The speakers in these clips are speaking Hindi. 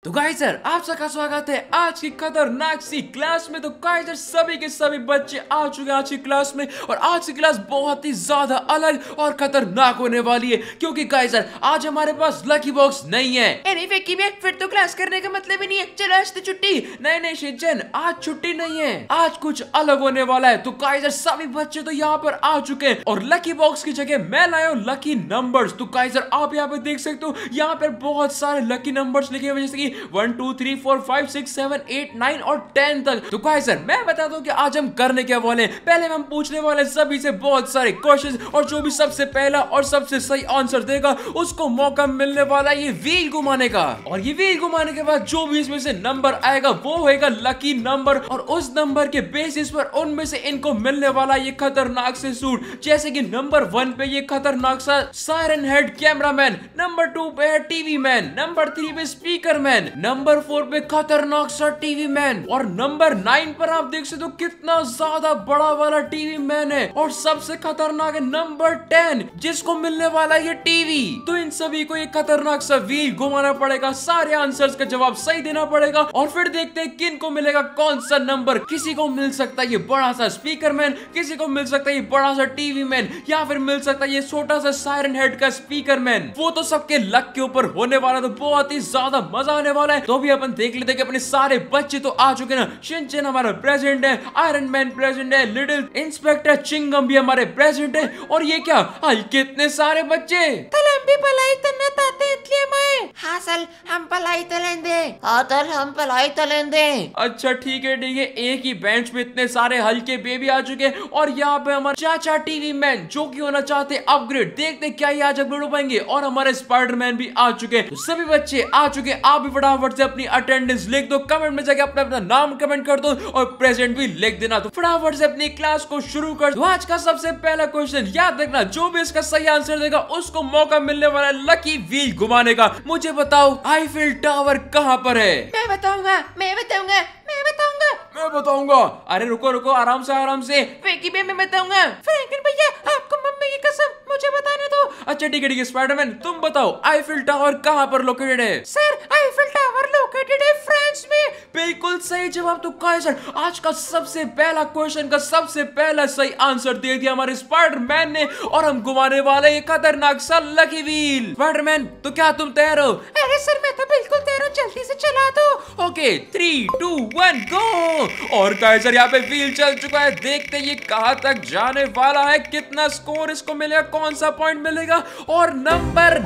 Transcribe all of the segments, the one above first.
तो गाइस सर आप सबका स्वागत है आज की खतरनाक सी क्लास में। तो गाइस सर सभी के सभी बच्चे आ चुके हैं आज की क्लास में, और आज की क्लास बहुत ही ज्यादा अलग और खतरनाक होने वाली है, क्योंकि गाइस सर आज हमारे पास लकी बॉक्स नहीं है। अरे वेकी में फिर तो क्लास करने का मतलब ही नहीं है, चलो आज तो छुट्टी। नहीं शिनचैन, आज छुट्टी नहीं है, आज कुछ अलग होने वाला है। तो गाइस सर सभी बच्चे तो यहाँ पर आ चुके हैं, और लकी बॉक्स की जगह मैं लाया हूँ लकी नंबर्स। तो गाइस सर आप यहाँ पे देख सकते हो, यहाँ पर बहुत सारे लकी नंबर्स लिखे हुए, जैसे कि 1 2 3 4 5 6 7 8 9 और 10 तक। तो गाइस सर मैं बता दूं कि आज हम करने क्या वाले हैं। पहले हम पूछने वाले सभी से बहुत सारे क्वेश्चंस, और जो भी सबसे पहला और सबसे सही आंसर देगा उसको मौका मिलने वाला ये व्हील घुमाने का। और ये व्हील घुमाने के बाद जो भी इसमें से नंबर आएगा वो होगा लकी नंबर, और उस नंबर के बेसिस पर उनमें से इनको मिलने वाला ये खतरनाक से सूट। जैसे कि नंबर 1 पे ये खतरनाक सा सायरन हेड कैमरामैन, नंबर 2 पे है टीवी मैन, नंबर 3 पे स्पीकर मैन, नंबर 4 पे खतरनाक सा टीवी मैन, और नंबर 9 पर आप देख सकते हो कितना ज्यादा बड़ा वाला टीवी मैन है, और सबसे खतरनाक है नंबर 10 जिसको मिलने वाला ये टीवी। तो इन सभी को ये खतरनाक सा व्हील घुमाना पड़ेगा, सारे आंसर्स का जवाब सही देना पड़ेगा, और फिर देखते हैं किन को मिलेगा कौन सा नंबर। किसी को मिल सकता है ये बड़ा सा स्पीकर मैन, किसी को मिल सकता है ये बड़ा सा टीवी मैन, या फिर मिल सकता है ये छोटा सा सायरन हेड का स्पीकर मैन। वो तो सबके लक के ऊपर होने वाला, तो बहुत ही ज्यादा मजा आने वाला है। तो अभी अपन देख लेते हैं कि अपने सारे बच्चे तो आ चुके ना। शिनचैन हमारा प्रेसिडेंट है, आयरन मैन प्रेसिडेंट है, लिटिल इंस्पेक्टर चिंगम भी हमारे प्रेसिडेंट है, और ये क्या कितने सारे बच्चे। तल हम भी पलाई तन्ना ताते इसलिए मैं। हाँ सल हम पलाई तलेंदे। हाँ तल हम पलाई तलेंदे। अच्छा ठीक है एक ही बेंच पे इतने सारे हल्के बेबी आ चुके हैं, और यहाँ पे हमारे चाचा टीवी मैन जो कि होना चाहते अपग्रेड, देखते क्या ही आज अपग्रेड हो पाएंगे, और हमारे स्पाइडरमैन भी आ चुके हैं। तो सभी बच्चे आ चुके हैं, आप भी फटाफट से अपनी अटेंडेंस लिख दो, कमेंट में जाके अपना अपना नाम कमेंट कर दो, और प्रेजेंट भी लिख देना। तो फटाफट से अपनी क्लास को शुरू कर दो। आज का सबसे पहला क्वेश्चन याद रखना, जो भी इसका सही आंसर देगा उसको मौका मिलने वाला है लकी व्हील घुमाने का। मुझे बताओ आईफिल टावर कहाँ पर है? मैं बताऊंगा मैं बताऊंगा मैं बताऊंगा मैं बताऊंगा। अरे रुको रुको, आराम से। वेकी में मैं बताऊंगा। फ्रैंकलिन भैया आपको मम्मी की कसम मुझे बताने दो। अच्छा ठीक है स्पाइडरमैन तुम बताओ आईफिल टावर कहाँ पर लोकेटेड है? सर आईफिल टावर लोकेटेड है फ्रांस में। बिल्कुल सही जवाब। तो गाइस सर आज का सबसे पहला क्वेश्चन का सबसे पहला सही आंसर दे दिया हमारे स्पाइडरमैन ने, और हम घुमाने वाले ये खतरनाक सा लकी व्हील। स्पाइडरमैन तो क्या तुम तैयार हो? अरे सर मैं तो बिल्कुल तैयार हूँ, जल्दी से चला दो। Okay 3 2 1 go. और गाइस सर यहाँ पे व्हील चल चुका है, देखते ये कहां तक जाने वाला है, कितना स्कोर इसको मिलेगा, कौन सा पॉइंट मिलेगा। और नंबर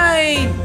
9,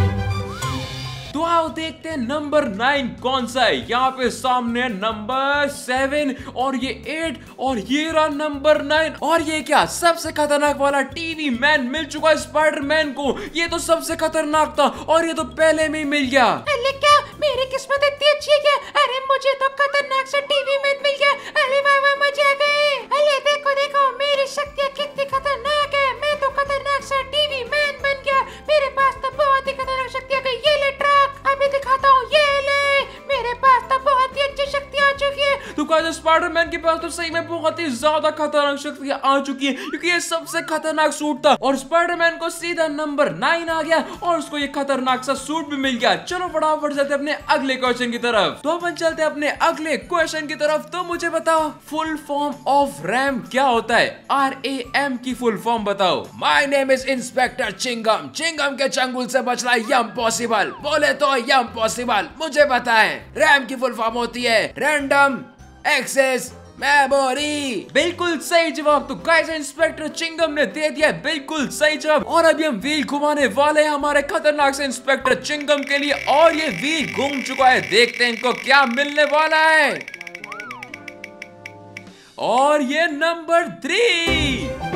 तो आओ देखते हैं नंबर 9 कौन सा है। यहाँ पे सामने है नंबर 7 और ये 8, और ये रहा नंबर 9। और ये क्या सबसे खतरनाक वाला टीवी मैन मिल चुका है स्पाइडरमैन को। ये तो सबसे खतरनाक था, और ये तो पहले में ही मिल गया। अरे क्या मेरी किस्मत इतनी अच्छी है क्या? अरे मुझे तो खतरनाक सा टीवी मैन मिल गया। अरे वाह मजा आ गए। अरे देखो देखो मेरी शक्तियाँ कितनी खतरनाक है, मैं तो खतरनाक सा टीवी मैन बन गया। मेरे पास तो बहुत ही खतरनाक शक्तियाँ गई। ये ले ट्रक अभी दिखाता हूँ, ये ले मेरे पास तो बहुत ही अच्छी शक्तियाँ आ चुकी है। तो गाइस स्पाइडरमैन के पास तो सही में बहुत ही ज्यादा खतरनाक शक्तियाँ आ चुकी है, क्योंकि ये सबसे खतरनाक सूट था, और स्पाइडरमैन को सीधा नंबर 9 आ गया, और उसको ये खतरनाक सा सूट भी मिल गया। चलो फटाफट चलते अपने अगले क्वेश्चन की तरफ। तो अपन चलते अपने अगले क्वेश्चन की तरफ। तो मुझे बताओ फुल फॉर्म ऑफ रैम क्या होता है? RAM की फुल फॉर्म बताओ। My name is inspector Chingum, Chingum के चंगुल से बचना यम पॉसिबल, बोले तो यम पॉसिबल। मुझे पता है रैम की फुल फॉर्म होती है रैंडम एक्सेस मेमोरी। बिल्कुल सही जवाब। तो गाइस इंस्पेक्टर चिंगम ने दे दिया बिल्कुल सही जवाब, और अभी हम व्हील घुमाने वाले हैं हमारे खतरनाक से इंस्पेक्टर चिंगम के लिए, और ये व्हील घूम चुका है, देखते हैं इनको क्या मिलने वाला है। और ये number 3,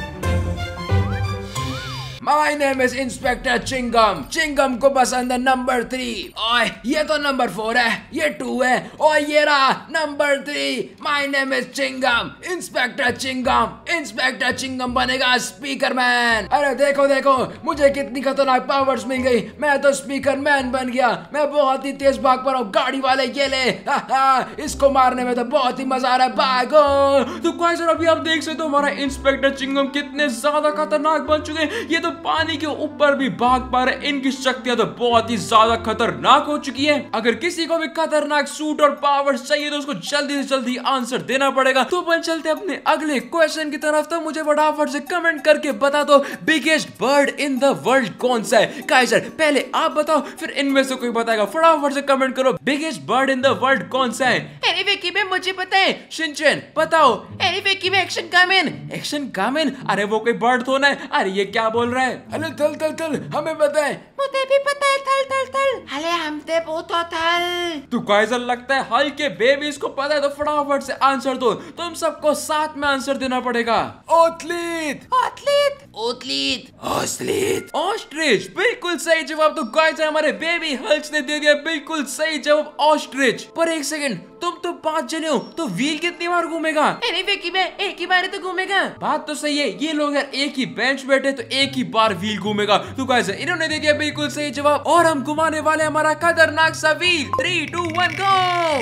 my name is inspector Chingum, Chingum को पसंद है नंबर 3। ओए ये तो नंबर 4 है, ये 2 है, और ये रहा number 3। My name is Chingum, inspector Chingum, inspector Chingum बनेगा स्पीकर मैन। अरे देखो देखो मुझे कितनी खतरनाक पावर्स मिल गई, मैं तो स्पीकर मैन बन गया। मैं बहुत ही तेज भाग पा रहा हूँ, गाड़ी वाले ये ले, इसको मारने में तो बहुत ही मजा आ रहा है, भागो। तो गाइस अभी आप देख सकते हो हमारा इंस्पेक्टर चिंगम कितने ज्यादा खतरनाक बन चुके हैं। ये तो पानी के ऊपर भी भाग पा रहे। इनकी शक्तियां तो बहुत ही ज्यादा खतरनाक हो चुकी है। अगर किसी को भी खतरनाक सूट और पावर्स चाहिए तो उसको जल्दी से जल्दी आंसर देना पड़ेगा। तो अपन चलते अपने अगले क्वेश्चन की तरफ। तो मुझे फटाफट से कमेंट करके बता दो biggest bird in the world कौन सा है। काइजर पहले आप बताओ, फिर इनमें से कोई बताएगा। फटाफट से कमेंट करो biggest bird in the world कौन सा है। अरे विकी में मुझे पता है। शिनचैन बताओ। अरे विकी में एक्शन कामेन। एक्शन कामेन? अरे वो कोई बर्ड तो ना है। अरे ये क्या बोल रहा है? अरे थल थल थल हमें पता है। मुझे भी पता है थल थल थल। अरे हम ते पूछो थल। तू काइजर लगता है हल के बेबीज को पता है, तो फटाफट से आंसर दो। तुम सबको साथ में आंसर देना पड़ेगा। ओथलीट ओथलीट ओथलीट ऑस्ट्रिच ऑस्ट्रिच बिल्कुल सही जवाब। तो गाइस हमारे बेबी हल्क ने दे दिया बिल्कुल सही जवाब ऑस्ट्रिच। पर एक सेकंड, तुम तो 5 जने हो तो व्हील कितनी बार घूमेगा? अरे विकी में एक ही बार तो घूमेगा। बात तो सही है, ये लोग यार एक ही बेंच बैठे तो एक ही बार व्हील घूमेगा। तो गाइस इन्होंने दे दिया बिल्कुल सही जवाब और हम घुमाने वाले हमारा खतरनाक सा व्हील। 3 2 1 गो।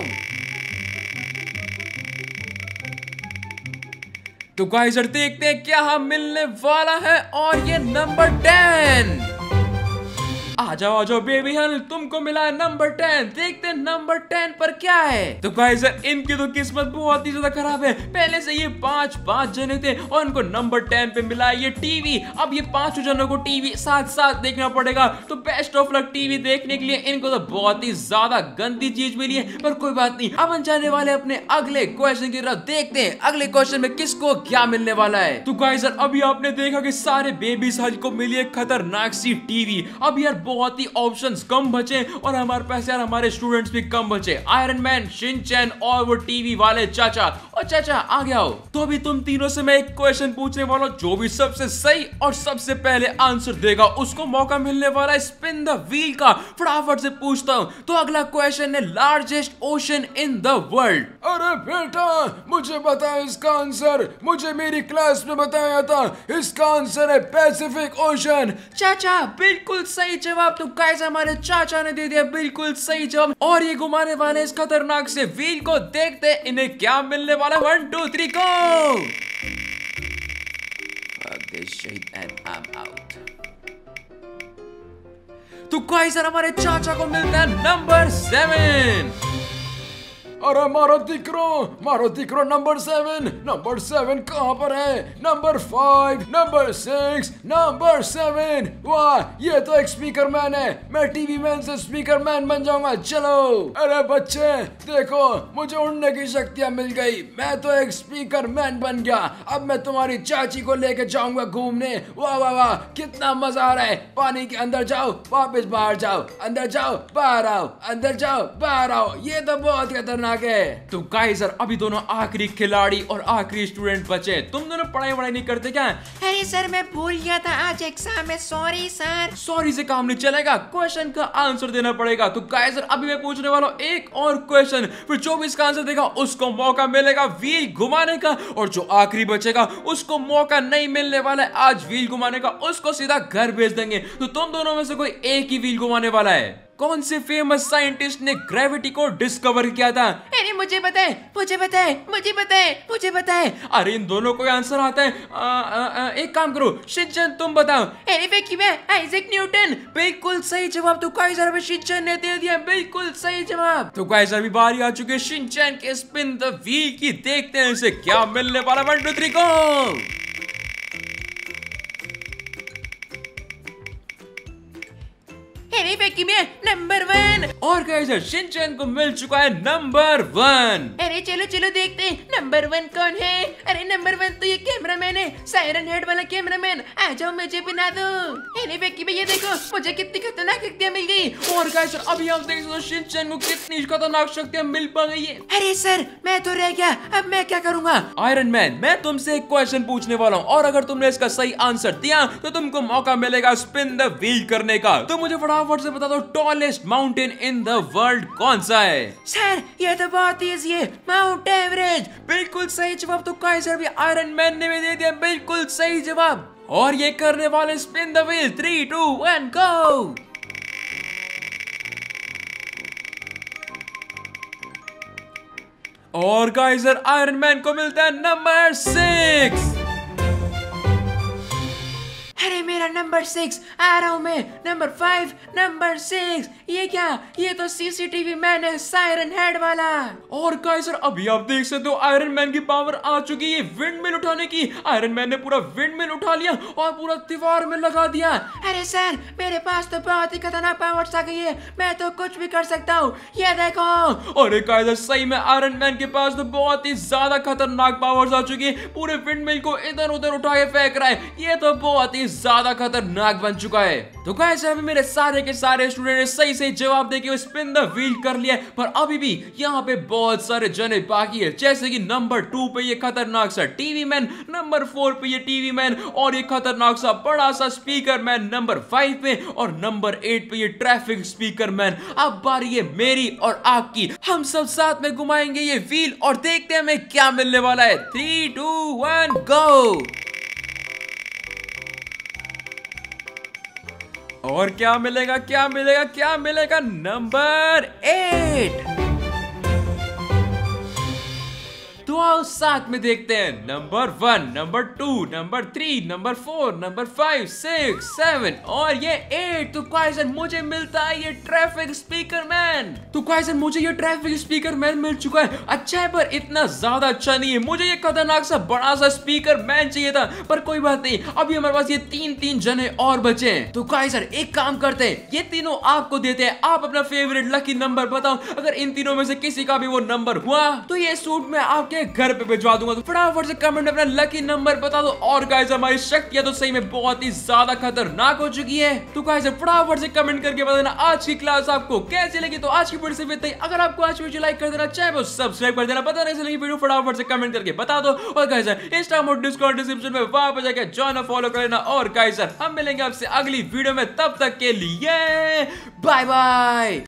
तो गाइस देखते हैं क्या हम मिलने वाला है और ये नंबर 10। आ जाओ बेबी हल, तुमको मिला है नंबर 10। देखते हैं नंबर 10 पर क्या है। तो गाइस इनकी तो किस्मत बहुत ही ज्यादा खराब है। पहले से ये 5 जने थे और उनको नंबर 10 पे मिला है ये टीवी। अब ये 5 जनों को टीवी साथ साथ देखना पड़ेगा। तो बेस्ट ऑफ लक टीवी देखने के लिए। इनको तो बहुत ही ज्यादा गंदी चीज मिली है, पर कोई बात नहीं। अब हम जाने वाले अपने अगले क्वेश्चन की तरफ। देखते हैं अगले क्वेश्चन में किसको क्या मिलने वाला है। तो गाइस अभी आपने देखा कि सारे बेबीज हल को मिली है खतरनाक सी टीवी। अब यार बहुत ही ऑप्शंस कम बचे और हमारे पास यार हमारे स्टूडेंट्स भी कम बचे। आयरन मैन, शिनचैन और वो टीवी वाले चाचा। और चाचा आ गया हो। तो अभी तुम तीनों से मैं एक क्वेश्चन पूछने वाला हूं। जो भी सबसे सही और सबसे पहले आंसर देगा उसको मौका मिलने वाला है स्पिन द व्हील का। फटाफट से पूछता हूं। तो अगला क्वेश्चन है largest ocean in the world. अरे बेटा मुझे बता इसका आंसर। मुझे मेरी क्लास में बताया था। इसका आंसर है पैसिफिक ओशन। चाचा बिल्कुल सही जवाब। तो गाइस हमारे चाचा ने दे दिया बिल्कुल सही जवाब और ये घुमाने वाले इस खतरनाक से व्हील को। देखते इन्हें क्या मिलने वाला। 1 2 3 गो। तो गाइस हमारे चाचा को मिलता है नंबर 7। अरे मारो दिक्रो नंबर 7 कहां पर है? Number 5, number 6, number 7। वाह ये तो एक स्पीकर मैन है। मैं टीवी मैन से स्पीकर मैन बन जाऊंगा। चलो। अरे बच्चे देखो मुझे उड़ने की शक्तियां मिल गई। मैं तो एक स्पीकर मैन बन गया। अब मैं तुम्हारी चाची को लेके जाऊंगा घूमने। वाह वाह वाह कितना मजा आ रहा है। पानी के अंदर जाओ वापस बाहर जाओ, अंदर जाओ बाहर आओ, अंदर जाओ बाहर आओ। ये तो बहुत खतरनाक है। तो गाइस अभी दोनों आखिरी खिलाड़ी और आखिरी स्टूडेंट बचे। तुम दोनों पढ़ाई नहीं करते क्या? अरे सर मैं भूल गया था आज एग्जाम में। Sorry sir. सॉरी से काम नहीं चलेगा। क्वेश्चन का आंसर देना पड़ेगा। तो गाइस अभी मैं पूछने वाला हूँ एक और क्वेश्चन। फिर जो भी इसका आंसर देगा उसको मौका मिलेगा व्हील घुमाने का। और जो आखिरी बचेगा उसको मौका नहीं मिलने वाला है आज व्हील घुमाने का। उसको सीधा घर भेज देंगे। तो तुम दोनों में से कोई एक ही व्हील घुमाने वाला है। कौन से फेमस साइंटिस्ट ने ग्रेविटी को डिस्कवर किया था? अरे मुझे पता है। अरे इन दोनों को आंसर आता है। एक काम करो शिनचैन तुम बताओ। अरे विकी में आइजैक न्यूटन। बिल्कुल सही जवाब। तो गाइस अभी शिनचैन ने दे दिया बिल्कुल सही जवाब। तो गाइस अभी बारी आ चुकी है शिनचैन के स्पिन द व्हील की। देखते हैं इसे क्या मिलने वाला। 1 2 3 गो। विकी में नंबर 1। और गाइस शिनचैन को मिल चुका है नंबर 1। अरे चलो देखते हैं नंबर 1 कौन है। अरे नंबर 1 तो ये कैमरामैन है, सायरन हेड वाला कैमरामैन। आ जाओ मुझे बना दो। अरे विकी में ये देखो मुझे कितनी खतरनाक शक्तियां मिल गई। और गाइस अभी आप देख सकते हो शिनचैन को कितनी खतरनाक शक्तियां मिल पा गई है। अरे सर मैं तो रह गया, अब मैं क्या करूंगा? आयरन मैन मैं तुमसे एक क्वेश्चन पूछने वाला हूँ और अगर तुमने इसका सही आंसर दिया तो तुमको मौका मिलेगा स्पिन द व्हील करने का। तो मुझे फटाफट से बता दो tallest mountain in the world कौन सा है? सर ये तो बहुत इजी है, माउंट एवरेस्ट। बिल्कुल सही जवाब। तो गाइस अभी आयरन मैन ने भी दे दिया बिल्कुल सही जवाब और ये करने वाले स्पिन द व्हील। 3 2 1 गो। और गाइस आयरन मैन को मिलता है नंबर 6। अरे मेरा नंबर 6 आ रहा हूँ मैं, नंबर 5, नंबर 6। ये क्या, ये तो सीसीटीवी मैन है, सायरन हेड वाला। और गाइस अभी आप देख सकते हो आयरन मैन की पावर आ चुकी है विंड मिल उठाने की। आयरन मैन ने पूरा विंड मिल उठा लिया और पूरा दीवार में लगा दिया। अरे सर, मेरे पास तो बहुत ही खतरनाक पावर्स आ गई है, मैं तो कुछ भी कर सकता हूँ, ये देखो। अरे गाइस सही में आयरन मैन के पास तो बहुत ही ज्यादा खतरनाक पावर्स आ चुकी है। पूरे विंड मिल को इधर उधर उठा के फेंक रहा है, ये तो बहुत ही ज्यादा खतरनाक बन चुका है। तो गाइस अभी मेरे सारे के सारे स्टूडेंट ने सही सही जवाब देके स्पिन द व्हील कर लिया, पर अभी भी यहाँ पे बहुत सारे जने बाकी है। जैसे कि नंबर 2 पे ये खतरनाक सा टीवी मैन, नंबर 4 पे ये टीवी मैन और ये खतरनाक सा बड़ा सा स्पीकर मैन नंबर 5 पे, और नंबर 8 पे ये ट्रैफिक स्पीकर मैन। अब बारी है मेरी और आपकी, हम सब साथ में घुमाएंगे ये व्हील और देखते हैं हमें क्या मिलने वाला है। 3, 2, 1 गो। और क्या मिलेगा, क्या मिलेगा, क्या मिलेगा? नंबर 8। तो आओ साथ में देखते हैं। Number 1, number 2, number 3, number 4, number 5, 6, 7 और ये 8। तो गाइस मुझे मिलता है ये ट्रैफिक स्पीकर मैन। तो गाइस मुझे ये ट्रैफिक स्पीकर मैन मिल चुका है। अच्छा है पर इतना ज्यादा अच्छा नहीं है, मुझे ये खतरनाक सा बड़ा सा स्पीकर मैन चाहिए था, पर कोई बात नहीं, अभी हमारे पास ये 3 जने और बचे हैं। तो गाइस एक काम करते हैं, ये तीनों आपको देते हैं, आप अपना फेवरेट लकी नंबर बताओ। अगर इन तीनों में से किसी का भी वो नंबर हुआ तो ये सूट मैं आपके घर पे भिजवा दूंगा। तो फटाफट से कमेंट में अपना लकी नंबर बता दो। और गाइस हमारी शक्तियां तो सही में बहुत ही ज्यादा खतरनाक हो चुकी है। तो गाइस फटाफट से कमेंट करके बता देना आज की क्लास आपको कैसी लगी। तो आज की वीडियो सिर्फ इतना ही। अगर आपको आज की वीडियो लाइक कर देना, चैनल को सब्सक्राइब कर देना, पता नहीं चलेगी वीडियो फटाफट से कमेंट करके बता दो। और गाइस इंस्टाग्राम और डिस्कॉर्ड डिस्क्रिप्शन में वहां पर जाकर ज्वाइन और फॉलो कर लेना। और गाइस हम मिलेंगे आपसे अगली वीडियो में, तब तक के लिए बाय बाय।